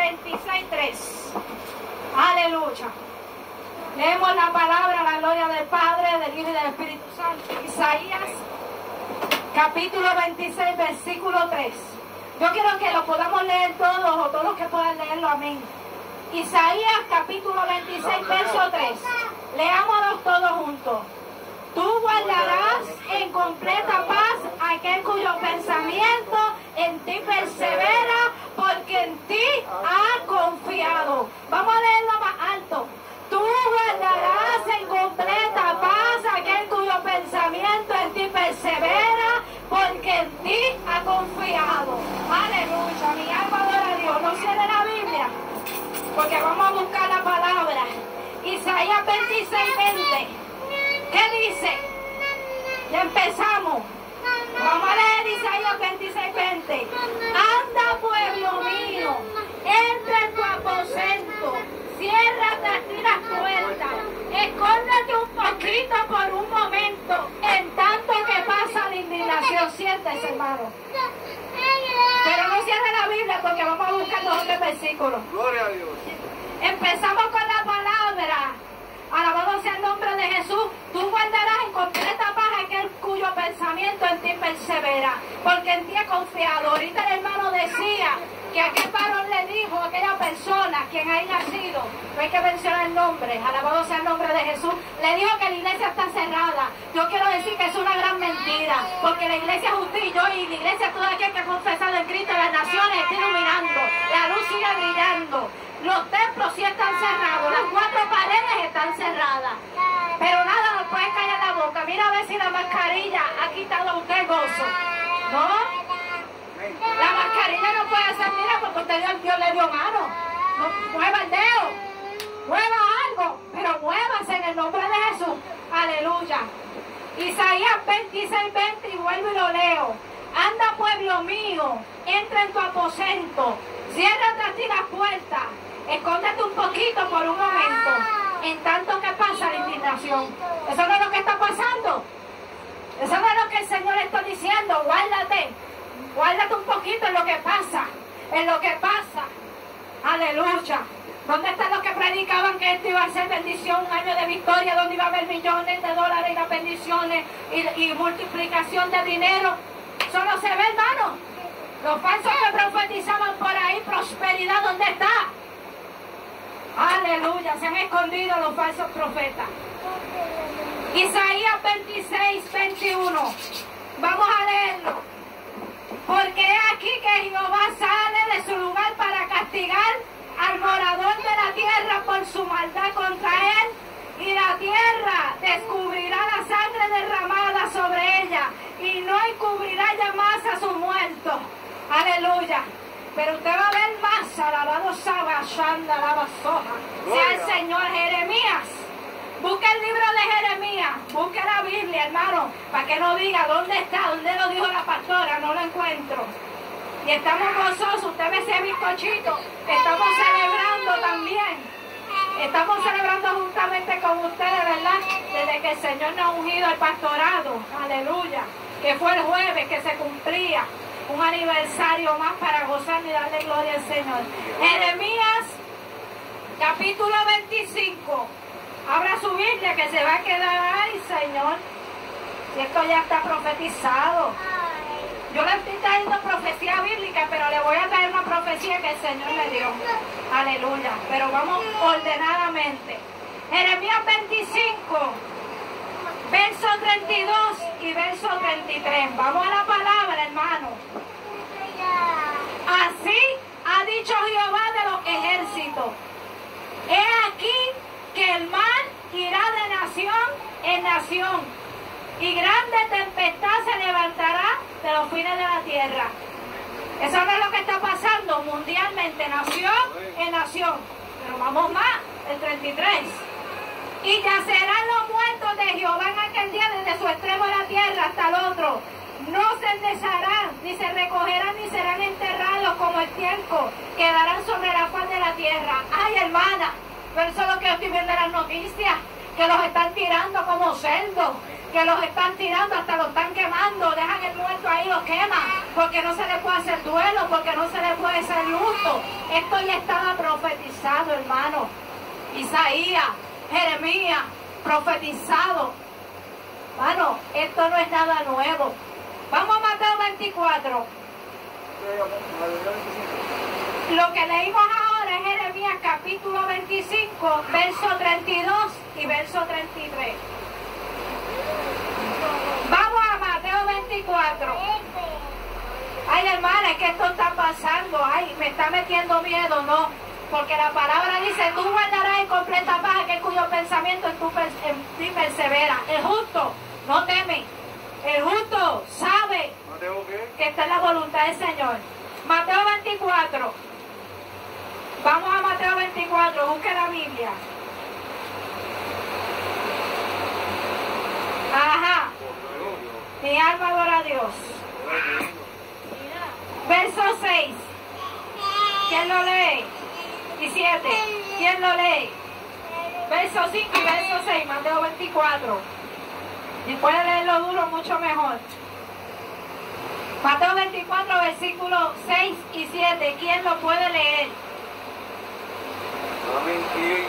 26:3. Aleluya. Leemos la palabra, la gloria del Padre, del Hijo y del Espíritu Santo. Isaías, capítulo 26, versículo 3. Yo quiero que lo podamos leer todos, o todos que puedan leerlo, amén. Isaías, capítulo 26, verso 3. Leámonos todos juntos. Tú guardarás en completa paz aquel cuyo pensamiento en ti persevera, porque en ti ha confiado. Vamos a leerlo más alto. Tú guardarás en completa paz aquel cuyo pensamiento en ti persevera, porque en ti ha confiado. Aleluya, mi alma adora a Dios. No cierre la Biblia, porque vamos a buscar la palabra. Isaías 26:20. ¿Qué dice? Ya empezamos. Vamos a leer Isaías 26:20. Anda, pueblo mío, entra en tu aposento, cierra tras ti las puertas, escóndete un poquito por un momento, en tanto que pasa la indignación. Siéntese, hermano. Pero no cierre la Biblia, porque vamos a buscar los otros versículos. Gloria a Dios. Empezamos con la palabra. Alabado sea el nombre de Jesús. Tú guardarás en completa paz aquel cuyo pensamiento en ti persevera, porque en ti he confiado. Ahorita el hermano decía que aquel varón le dijo a aquella persona, quien haya nacido, no hay que mencionar el nombre, alabado sea el nombre de Jesús, le dijo que la iglesia está cerrada. Yo quiero decir que es una gran mentira, porque la iglesia es usted y yo, y la iglesia todo aquel que ha confesado en Cristo, las naciones está iluminando, la luz sigue brillando. Los templos sí están cerrados, las 4 paredes están cerradas, pero nada nos puede callar la boca. Mira a ver si la mascarilla ha quitado a usted el gozo, ¿no? La mascarilla no puede hacer, mira, porque usted Dios le dio mano. No, mueva el dedo, mueva algo, pero muévase en el nombre de Jesús. Aleluya. Isaías 26:20, y vuelvo y lo leo. Anda, pueblo mío, entra en tu aposento, cierra tras ti las puertas, escóndete un poquito por un momento, en tanto que pasa la indignación. Eso no es lo que está pasando. Eso no es lo que el Señor está diciendo. Guárdate un poquito en lo que pasa, Aleluya. ¿Dónde están los que predicaban que esto iba a ser bendición, un año de victoria, donde iba a haber millones de dólares y las bendiciones y multiplicación de dinero? Eso no se ve, hermano. Los falsos que profetizaban por ahí prosperidad, ¿dónde está? Aleluya, se han escondido los falsos profetas. Isaías 26:21. Vamos a leerlo. Porque he aquí que Jehová sale de su lugar para castigar al morador de la tierra por su maldad contra él, y la tierra descubrirá la sangre derramada sobre ella, y no encubrirá ya más a sus muertos. Aleluya. Pero usted va a ver más, alabado Sabashanda, alabado Soja. Sea el Señor. Jeremías. Busque el libro de Jeremías, busque la Biblia, hermano, para que no diga dónde está, dónde lo dijo la pastora, no lo encuentro. Y estamos gozosos, usted ve ese bizcochito, estamos celebrando también. Estamos celebrando juntamente con ustedes, ¿verdad? Desde que el Señor nos ha ungido al pastorado, aleluya, que fue el jueves que se cumplía un aniversario más para gozar y darle gloria al Señor. Jeremías, capítulo 25. Abra su Biblia que se va a quedar ahí, Señor. Si esto ya está profetizado. Yo le estoy trayendo profecía bíblica, pero le voy a traer una profecía que el Señor me dio. Aleluya. Pero vamos ordenadamente. Jeremías 25, verso 32 y verso 33. Vamos a la palabra, hermano. Así ha dicho Jehová de los ejércitos. He aquí que el mar irá de nación en nación, y grande tempestad se levantará de los fines de la tierra. Eso no es lo que está pasando mundialmente, nación en nación. Pero vamos más, el 33. Y yacerán los muertos de Jehová en aquel día, desde su extremo de la tierra hasta el otro. No se endezarán, ni se recogerán, ni serán enterrados como el tiempo. Quedarán sobre la faz de la tierra. Ay, hermana, pero eso es lo que yo estoy viendo en las noticias, que los están tirando como cerdos. que los están tirando, hasta los están quemando, dejan el muerto ahí, lo queman, porque no se le puede hacer duelo, porque no se le puede hacer luto. Esto ya estaba profetizado, hermano. Isaías, Jeremías, profetizado. Hermano, esto no es nada nuevo. Vamos a Mateo 24. Lo que leímos ahora es Jeremías capítulo 25, verso 32 y verso 33. Vamos a Mateo 24. Ay, hermana, es que esto está pasando. Ay, me está metiendo miedo, no. Porque la palabra dice, tú guardarás en completa paz aquel cuyo pensamiento en ti persevera. El justo no teme. El justo sabe que está en la voluntad del Señor. Mateo 24. Vamos a Mateo 24. Busque la Biblia. Ajá. Mi alma adora a Dios. Verso 6. ¿Quién lo lee? Y 7. ¿Quién lo lee? Verso 5 y verso 6. Mateo 24. Si puede leerlo duro, mucho mejor. Mateo 24, versículos 6 y 7. ¿Quién lo puede leer? Amén.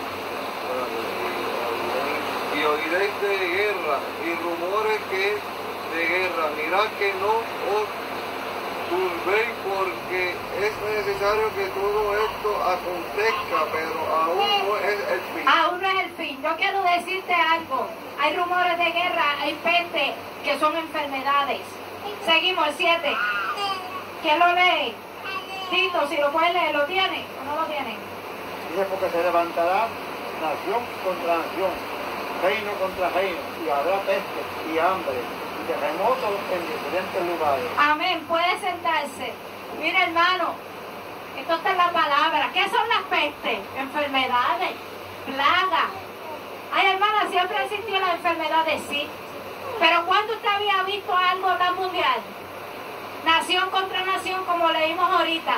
Y oiréis de guerra y rumores que de guerra. Mirad que no os turbéis, porque es necesario que todo esto acontezca, pero aún no es el fin. Aún no es el fin. Yo quiero decirte algo. Hay rumores de guerra, hay peste que son enfermedades. Seguimos, el 7. ¿Quién lo lee? Tito, si lo puede leer, ¿lo tiene o no lo tiene? Dice, porque se levantará nación contra nación, reino contra reino, y habrá peste y hambre y terremotos en diferentes lugares. Amén, puede sentarse. Mira, hermano, esto está en la palabra. ¿Qué son las pestes? Enfermedades, plagas. Ay, hermana, siempre existió la enfermedad de sí. Pero ¿cuándo usted había visto algo tan mundial? Nación contra nación, como leímos ahorita.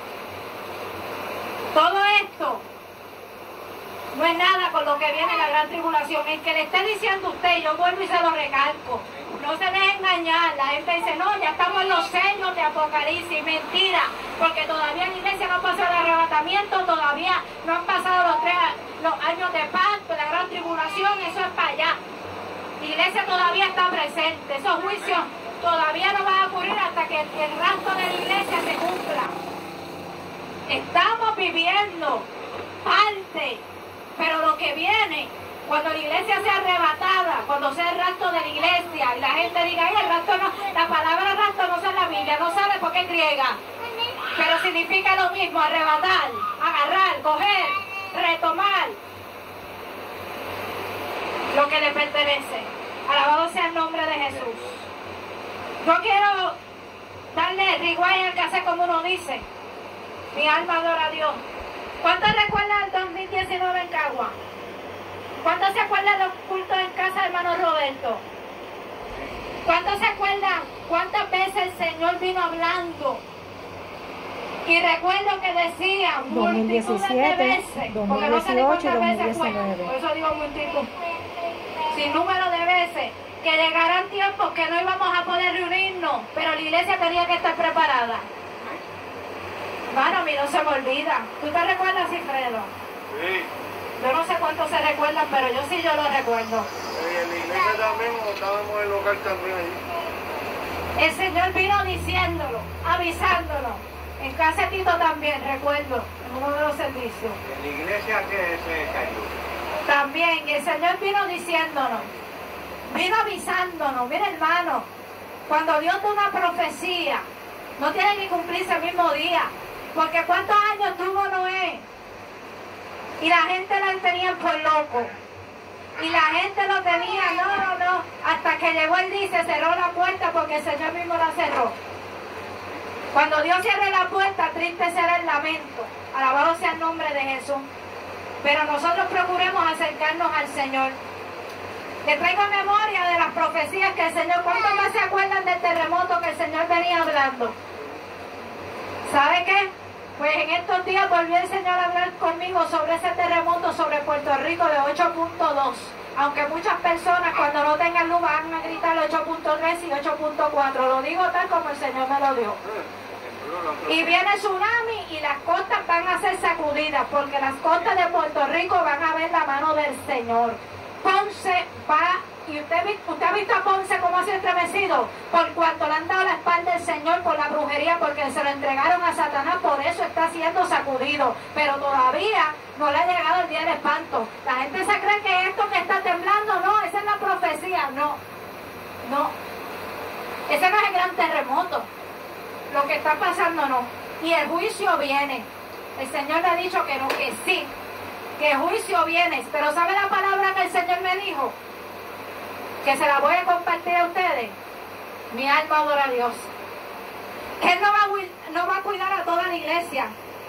Todo esto no es nada con lo que viene la gran tribulación. El que le esté diciendo a usted, yo vuelvo y se lo recalco, no se deje engañar. La gente dice, no, ya estamos en los sellos de Apocalipsis. Mentira, porque todavía la iglesia no pasó el arrebatamiento, todavía no han pasado los años de pacto, la gran tribulación, eso es para allá. La iglesia todavía está presente, esos juicios todavía no van a ocurrir hasta que el rapto de la iglesia se cumpla. Estamos viviendo parte, pero lo que viene, cuando la iglesia sea arrebatada, cuando sea el rapto de la iglesia, y la gente diga, ay, el rapto no, la palabra rapto no está en la Biblia, no sabe por qué es griega, pero significa lo mismo, arrebatar, agarrar, coger, retomar lo que le pertenece. Alabado sea el nombre de Jesús. Yo quiero darle riguay al cassette, como uno dice. Mi alma adora a Dios. ¿Cuántos recuerdan el 2019 en Cagua? ¿Cuántos se acuerdan de los cultos en casa de hermano Roberto? ¿Cuántos se acuerdan cuántas veces el Señor vino hablando? Y recuerdo que decía multitudes de veces, 2017, porque no sé ni 2018 y cuántas veces fue, 2019. por eso digo multitud, sin número de veces, que llegarán tiempos que no íbamos a poder reunirnos, pero la iglesia tenía que estar preparada. Bueno, a mí no se me olvida. ¿Tú te recuerdas, Cifredo? Sí. Yo no sé cuántos se recuerdan, pero yo sí lo recuerdo. En la iglesia también, o estábamos en el local también allí. El Señor vino diciéndolo, avisándolo. En casa de Tito también, recuerdo, en uno de los servicios. En la iglesia que se cayó. También, y el Señor vino diciéndonos, vino avisándonos. Mira, hermano, cuando Dios da una profecía, no tiene que cumplirse el mismo día. Porque ¿cuántos años tuvo Noé? Y la gente lo tenía por loco. Y la gente lo tenía, no, hasta que llegó el día y se cerró la puerta, porque el Señor mismo la cerró. Cuando Dios cierre la puerta, triste será el lamento. Alabado sea el nombre de Jesús. Pero nosotros procuremos acercarnos al Señor. Le traigo memoria de las profecías que el Señor... ¿Cuántos más se acuerdan del terremoto que el Señor venía hablando? ¿Sabe qué? Pues en estos días volvió el Señor a hablar conmigo sobre ese terremoto sobre Puerto Rico de 8.2. Aunque muchas personas cuando no tengan luz van a gritar 8.3 y 8.4. Lo digo tal como el Señor me lo dio. Y viene tsunami y las costas van a ser sacudidas, porque las costas de Puerto Rico van a ver la mano del Señor. Ponce va, y usted ha visto a Ponce cómo ha sido estremecido, por cuanto le han dado la espalda al Señor por la brujería, porque se lo entregaron a Satanás, por eso está siendo sacudido. Pero todavía no le ha llegado el día del espanto. La gente se cree que esto que está temblando, no, esa es la profecía, no. Ese no es el gran terremoto. Lo que está pasando no. Y el juicio viene. El Señor me ha dicho que no, que sí, que el juicio viene. Pero ¿sabe la palabra que el Señor me dijo? Que se la voy a compartir a ustedes. Mi alma adora a Dios. Que Él no va a cuidar a toda la iglesia.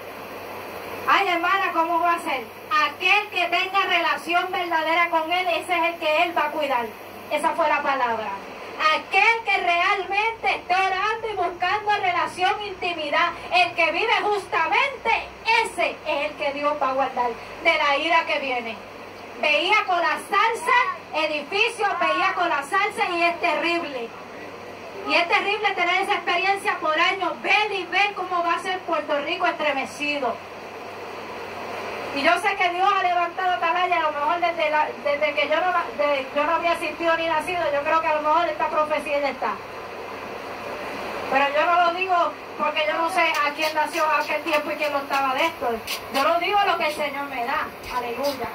Ay, hermana, ¿cómo va a ser? Aquel que tenga relación verdadera con Él, ese es el que Él va a cuidar. Esa fue la palabra. Aquel que realmente esté orando y buscando relación, intimidad, el que vive justamente, ese es el que Dios va a guardar de la ira que viene. Veía con la salsa, edificios, veía con la salsa y es terrible. Y es terrible tener esa experiencia por años, ver y ver cómo va a ser Puerto Rico estremecido. Y yo sé que Dios ha levantado Atalaya, a lo mejor desde que yo no había existido ni nacido, yo creo que a lo mejor esta profecía ya está. Pero yo no lo digo porque yo no sé a quién nació a aquel tiempo y quién lo estaba de esto. Yo lo digo lo que el Señor me da. Aleluya.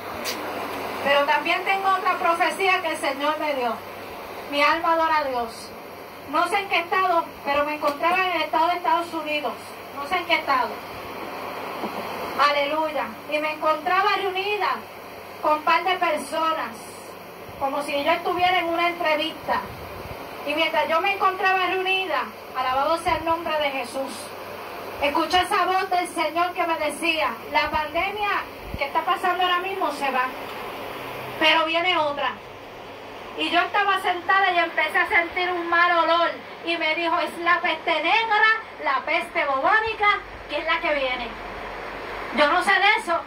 Pero también tengo otra profecía que el Señor me dio. Mi alma adora a Dios. No sé en qué estado, pero me encontraba en el estado de Estados Unidos. No sé en qué estado. Aleluya. Y me encontraba reunida con un par de personas, como si yo estuviera en una entrevista. Y mientras yo me encontraba reunida, alabado sea el nombre de Jesús, escuché esa voz del Señor que me decía, la pandemia que está pasando ahora mismo se va, pero viene otra. Y yo estaba sentada y empecé a sentir un mal olor. Y me dijo, es la peste negra, la peste bubónica, que es la que viene. Yo no sé de eso.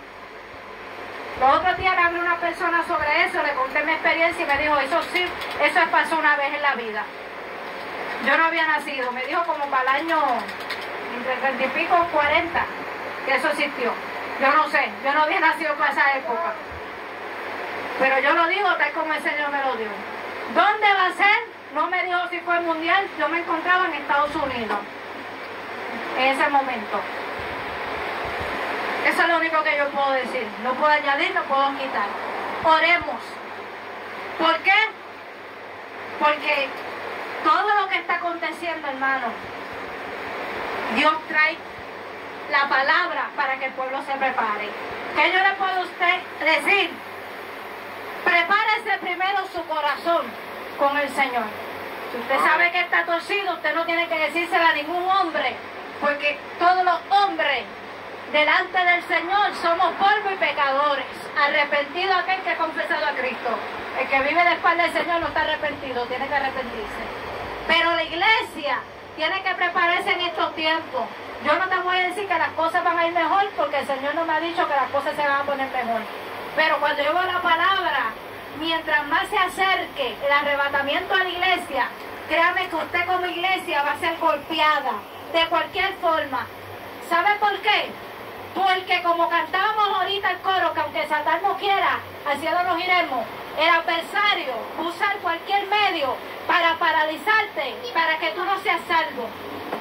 Los otros días le hablé a una persona sobre eso, le conté mi experiencia y me dijo, eso sí, eso pasó una vez en la vida. Yo no había nacido, me dijo como para el año, entre 30 y pico, 40, que eso existió. Yo no sé, yo no había nacido para esa época. Pero yo lo digo tal como el Señor me lo dio. ¿Dónde va a ser? No me dijo si fue mundial, yo me encontraba en Estados Unidos, en ese momento. Eso es lo único que yo puedo decir. No puedo añadir, no puedo quitar. Oremos. ¿Por qué? Porque todo lo que está aconteciendo, hermano, Dios trae la palabra para que el pueblo se prepare. ¿Qué yo le puedo a usted decir? Prepárese primero su corazón con el Señor. Si usted sabe que está torcido, usted no tiene que decírselo a ningún hombre, porque todos los hombres delante del Señor somos polvo y pecadores. Arrepentido aquel que ha confesado a Cristo. El que vive de espalda del Señor no está arrepentido, tiene que arrepentirse. Pero la iglesia tiene que prepararse en estos tiempos. Yo no te voy a decir que las cosas van a ir mejor, porque el Señor no me ha dicho que las cosas se van a poner mejor. Pero cuando yo veo la palabra, mientras más se acerque el arrebatamiento a la iglesia, créame que usted como iglesia va a ser golpeada de cualquier forma. ¿Sabe por qué? Porque como cantábamos ahorita el coro, que aunque Satán no quiera, al cielo nos iremos, el adversario va a usar cualquier medio para paralizarte, para que tú no seas salvo.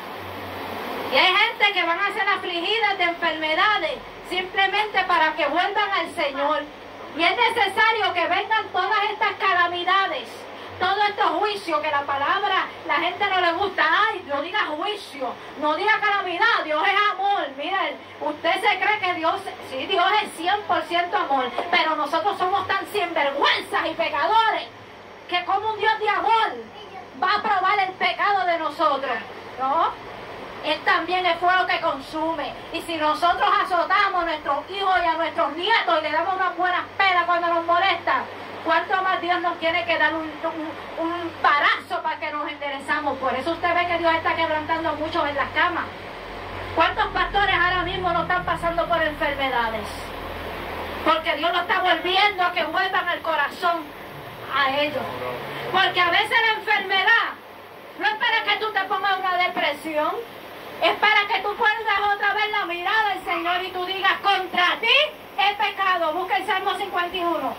Y hay gente que van a ser afligidas de enfermedades simplemente para que vuelvan al Señor. Y es necesario que vengan todas estas calamidades, todos estos juicios, que la palabra, la gente no le gusta. Ay, no diga juicio, no diga calamidad, Dios es amor. Miren, usted se cree que Dios, sí, Dios es 100% amor, pero nosotros somos tan sinvergüenzas y pecadores, que como un Dios de amor va a probar el pecado de nosotros, ¿no? Él también es fuego que consume. Y si nosotros azotamos a nuestros hijos y a nuestros nietos y le damos unas buenas penas cuando nos molestan, ¿cuánto más Dios nos tiene que dar un parazo para que nos enderezamos? Por eso usted ve que Dios está quebrantando a muchos en las camas. ¿Cuántos pastores ahora mismo no están pasando por enfermedades? Porque Dios lo está volviendo a que vuelvan el corazón a ellos. Porque a veces la enfermedad no es para que tú te pongas una depresión, es para que tú pongas otra vez la mirada del Señor y tú digas, contra ti he pecado. Busca el Salmo 51.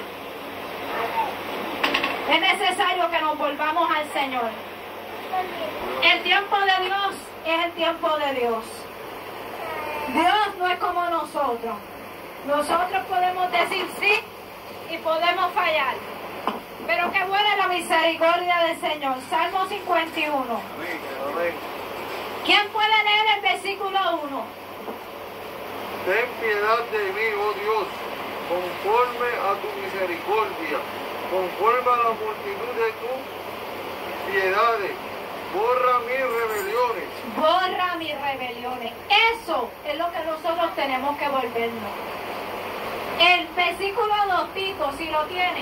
Es necesario que nos volvamos al Señor. El tiempo de Dios es el tiempo de Dios. Dios no es como nosotros. Nosotros podemos decir sí y podemos fallar. Pero qué buena es la misericordia del Señor. Salmo 51. ¿Quién puede leer el versículo 1? Ten piedad de mí, oh Dios, conforme a tu misericordia, conforme a la multitud de tus piedades. Borra mis rebeliones. Borra mis rebeliones. Eso es lo que nosotros tenemos que volvernos. El versículo 2, Tito, si lo tiene.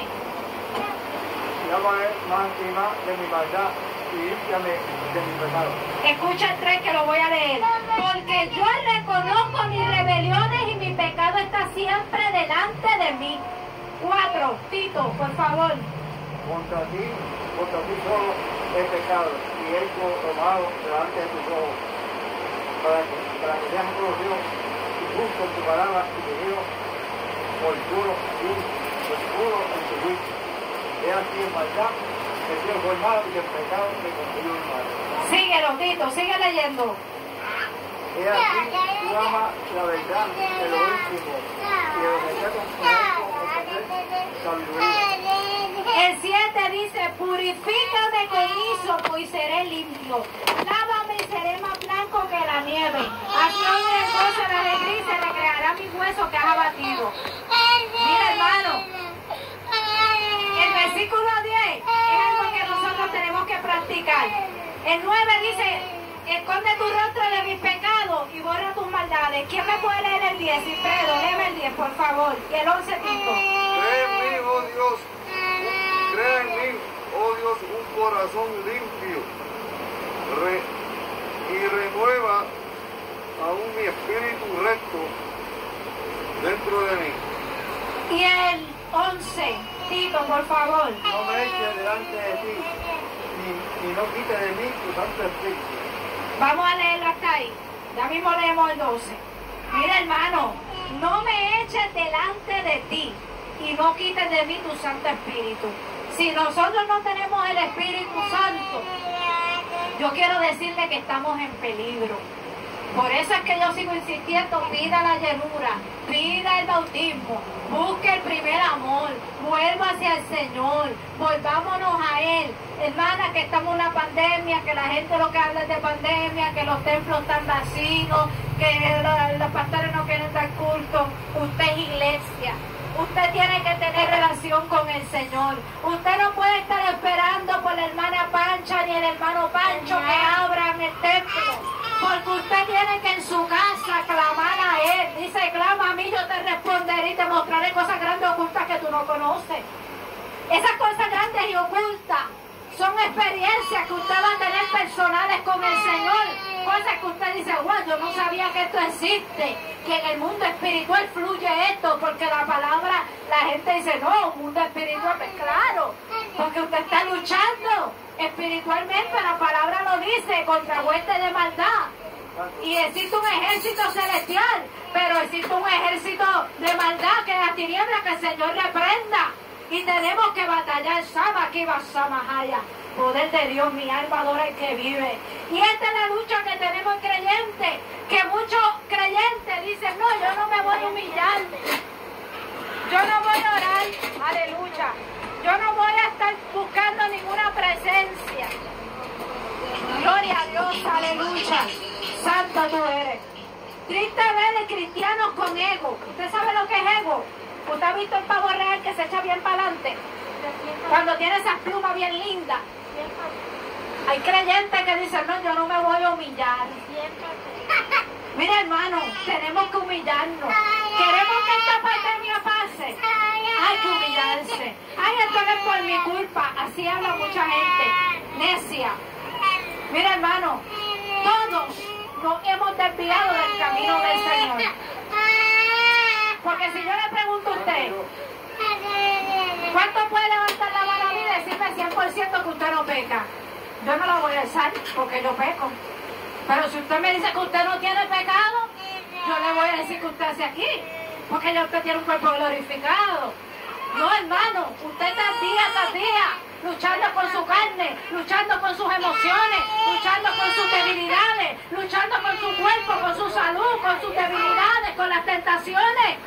Llámame más y más de mi maldad y límpiame de mi pecado. Escucha el 3 que lo voy a leer. Porque yo reconozco mis rebeliones y mi pecado está siempre delante de mí. 4, Tito, por favor. Contra ti solo he pecado y he hecho lo malo delante de tus ojos, para que seas conocido y justo en tu palabra y tenido por puro en tu juicio. He aquí en maldad, he sido formado y en pecado me constituyo en mal. Síguelo, Tito, sigue leyendo. He aquí, tú amas la verdad de lo íntimo y de lo que está con sabiduría. El 7 dice, purifícame con hisopo y seré limpio. Lávame y seré más blanco que la nieve. Así aún en gozo de alegría se recreará mis huesos que has abatido. Mira, hermano, el versículo 10 es algo que nosotros tenemos que practicar. El 9 dice, esconde tu rostro de mis pecados y borra tus maldades. ¿Quién me puede leer el 10? Cifredo, léeme el 10, por favor. Y el 11, Tito. Crea en mí, oh Dios, crea en mí, oh Dios, un corazón limpio y renueva aún mi espíritu recto dentro de mí. Y el 11, Tito, por favor. No me eches delante de ti, ni no quites de mí tu santo espíritu. Vamos a leerlo hasta ahí. Ya mismo leemos el 12. Mira, hermano, no me eches delante de ti y no quites de mí tu santo espíritu. Si nosotros no tenemos el Espíritu Santo, yo quiero decirle que estamos en peligro. Por eso es que yo sigo insistiendo, pida la llenura, pida el bautismo, busque el primer amor, vuelva hacia el Señor, volvámonos a Él. Hermana, que estamos en una pandemia, que la gente lo que habla es de pandemia, que los templos están vacíos, que los pastores no quieren dar culto. Usted es iglesia. Usted tiene que tener relación con el Señor. Usted no puede estar esperando por la hermana Pancha ni el hermano Pancho que abran el templo. Porque usted tiene que en su casa clamar a Él. Dice, clama a mí, yo te responderé y te mostraré cosas grandes ocultas que tú no conoces. Esas cosas grandes y ocultas son experiencias que usted va a tener personales con el Señor. Cosas que usted dice, wow, yo no sabía que esto existe, que en el mundo espiritual fluye esto, porque la palabra, la gente dice, no, mundo espiritual, pues claro, porque usted está luchando espiritualmente, la palabra lo dice, contra huestes de maldad. Y existe un ejército celestial, pero existe un ejército de maldad que es la tiniebla que el Señor reprenda. Y tenemos que batallar, Sama Kiva Samahaya. Poder de Dios, mi alma adora el que vive. Y esta es la lucha que tenemos creyentes, que muchos creyentes dicen, no, yo no me voy a humillar, yo no voy a orar, aleluya, yo no voy a estar buscando ninguna presencia. Gloria a Dios, aleluya, santo tú eres. Triste ver de cristianos con ego. ¿Usted sabe lo que es ego? ¿Usted ha visto el pavo real que se echa bien para adelante? Cuando tiene esas plumas bien lindas. Hay creyentes que dicen, no, yo no me voy a humillar. Mira, hermano, tenemos que humillarnos. Queremos que esta pandemia pase. Hay que humillarse. Ay, esto no es por mi culpa. Así habla mucha gente. Necia. Mira, hermano, todos nos hemos desviado del camino del Señor. Porque si yo le pregunto a usted, ¿cuánto puede levantar la mano a mí y decirme 100% que usted no peca? Yo no lo voy a alzar porque yo peco. Pero si usted me dice que usted no tiene pecado, yo le voy a decir que usted hace aquí, porque ya usted tiene un cuerpo glorificado. No, hermano, usted está día tras día luchando con su carne, luchando con sus emociones, luchando con sus debilidades, luchando con su cuerpo, con su salud, con sus debilidades, con las tentaciones.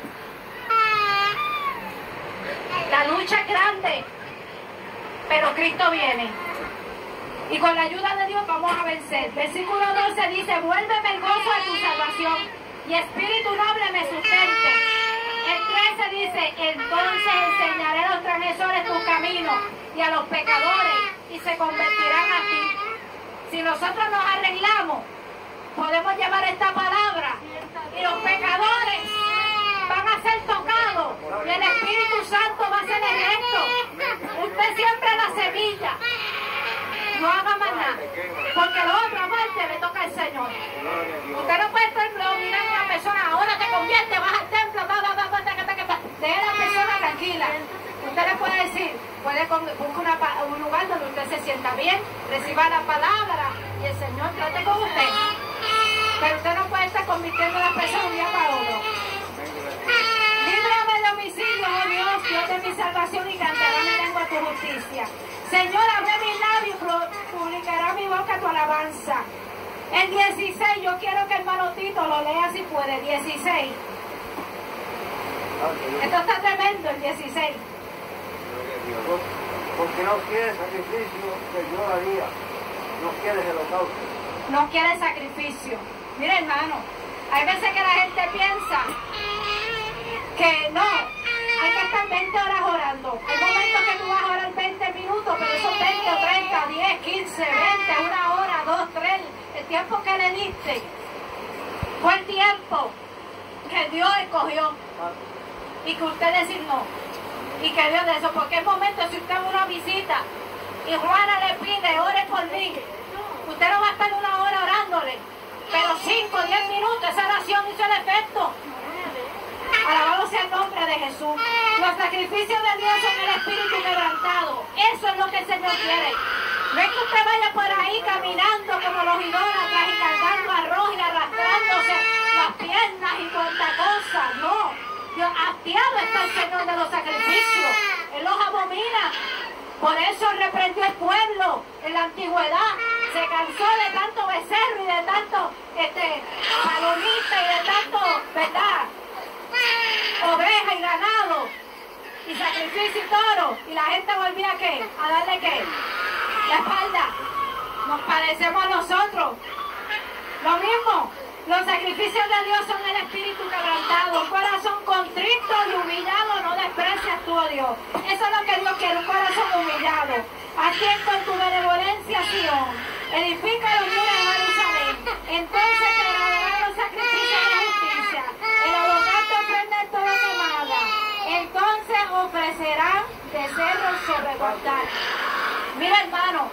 La lucha es grande, pero Cristo viene. Y con la ayuda de Dios vamos a vencer. Versículo 12 dice, vuélveme el gozo de tu salvación y espíritu noble me sustente. El 13 dice, entonces enseñaré a los transgresores tu camino y a los pecadores y se convertirán a ti. Si nosotros nos arreglamos, podemos llevar esta palabra y los pecadores van a ser tocados y el Espíritu Santo va a ser electo. Usted siembra la semilla. No haga más nada, porque la otra parte le toca al Señor. Usted no puede estar mirando a una persona, ahora te convierte, vas al templo, deje a la persona tranquila. Usted le puede decir, busque un lugar donde usted se sienta bien, reciba la palabra y el Señor trate con usted. Pero usted no puede estar convirtiendo a la persona un día para otro. Líbrame de homicidio, oh Dios, Dios de mi salvación, y cantará mi lengua tu justicia. Señor, abre mis labios y publicará mi boca tu alabanza. El 16, yo quiero que el hermano Tito lo lea si puede, 16. Esto está tremendo, el 16. Porque no quiere sacrificio que yo haría, no quiere el holocausto. No quiere sacrificio. Mira, hermano, hay veces que la gente piensa que no, hay que estar 20 horas orando. Hay momentos que tú vas a orar 20 minutos, pero esos 20 o 30, 10, 15, 20, una hora, 2, 3, el tiempo que le diste fue el tiempo que Dios escogió. Y que usted decir no. Y que Dios de eso, porque es momento, si usted va a una visita y Juana le pide, ore por mí, usted no va a estar una hora orándole, pero 5 o 10 minutos, esa oración hizo el efecto. Alabado sea el nombre de Jesús. Los sacrificios de Dios son el espíritu quebrantado. Eso es lo que el Señor quiere. No es que usted vaya por ahí caminando como los idólatras y cargando arroz y arrastrándose las piernas y cuanta cosa. No. Dios, hastiado está el Señor de los sacrificios. Él los abomina. Por eso reprendió el pueblo en la antigüedad. Se cansó de tanto becerro y de tanto palomita y de tanto, ¿verdad?, oveja y ganado y sacrificio y toro, y la gente volvía ¿qué? A darle ¿qué? La espalda. Nos parecemos a nosotros. Lo mismo, los sacrificios de Dios son el espíritu quebrantado, un corazón contrito y humillado, no desprecias tú, oh Dios. Eso es lo que Dios quiere, un corazón humillado. Atiende con tu benevolencia, Sion, edifica los muros de Jerusalén, entonces te agradarán los sacrificios de justicia, el holocausto prende toda quemada, entonces ofrecerán becerros sobre tu altar. Mira, hermano,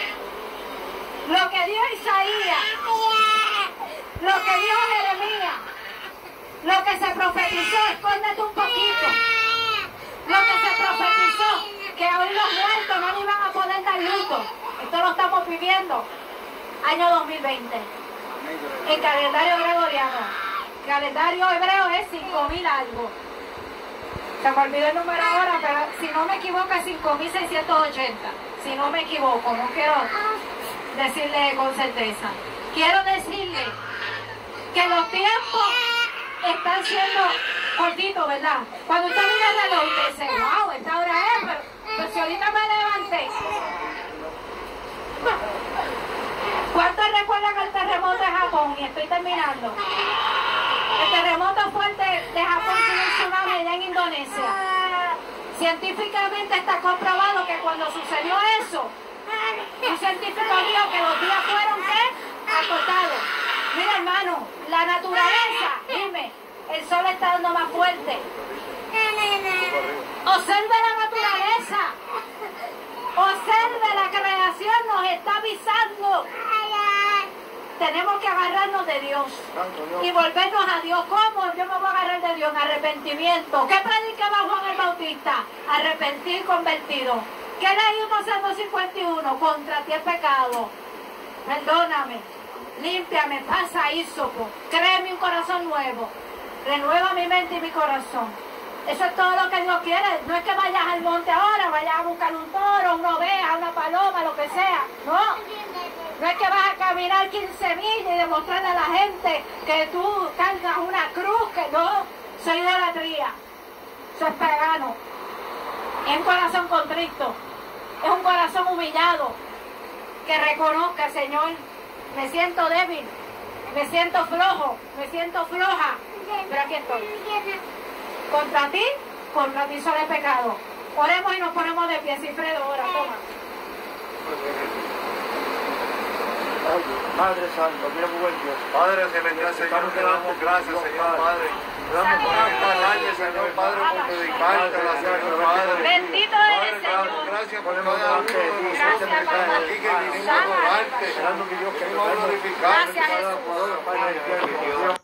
lo que dijo Isaías, lo que dijo Jeremías, lo que se profetizó, escóndete un poquito, lo que se profetizó, que hoy los muertos no iban a poder dar luto. Esto lo estamos viviendo, año 2020, el calendario gregoriano. El calendario hebreo es 5.000 algo. Se me olvidó el número ahora, pero si no me equivoco es 5.680. Si no me equivoco, no quiero decirle con certeza. Quiero decirle que los tiempos están siendo cortitos, ¿verdad? Cuando usted mira el reloj, usted dice, wow, esta hora es, pero si ahorita me levanté. ¿Cuántos recuerdan el terremoto de Japón? Y estoy terminando. El terremoto fuerte de Japón tuvo un tsunami allá en Indonesia. Científicamente está comprobado que cuando sucedió eso, un científico dijo que los días fueron ¿qué? Acortados. Mira, hermano, la naturaleza, dime, el sol está dando más fuerte. Observe la naturaleza. Observe la creación, nos está avisando. tenemos que agarrarnos de Dios Santo Dios. y volvernos a Dios. ¿Cómo yo me voy a agarrar de Dios? En arrepentimiento. ¿Qué predicaba Juan el Bautista? Arrepentir, convertido. ¿Qué leímos en 251? Contra ti he pecado. Perdóname, límpiame, pasa hisopo, créeme un corazón nuevo, renueva mi mente y mi corazón. Eso es todo lo que Dios quiere. No es que vayas al monte ahora, vayas a buscar un toro, una oveja, una paloma, lo que sea. No. No es que vas a caminar 15 millas y demostrarle a la gente que tú cargas una cruz, que no. Eso es idolatría. Eso es pagano. Es un corazón contrito. Es un corazón humillado. Que reconozca, Señor, me siento débil, me siento flojo, me siento floja, pero aquí estoy. Contra ti solo he pecado. Oremos y nos ponemos de pie. Cifredo, ora, toma. Ay, Padre Santo, mira muy buen Dios. Padre celestial, Señor, te damos gracias, Señor Padre. Te damos gracias, Señor Padre, por predicarte, Señor Padre. Bendito eres, Señor. Gracias por cada uno de nosotros que estamos aquí, que vinimos a adorarte, Esperando que Dios que vinimos a glorificarte. Gracias, Jesús. Padre, Dios.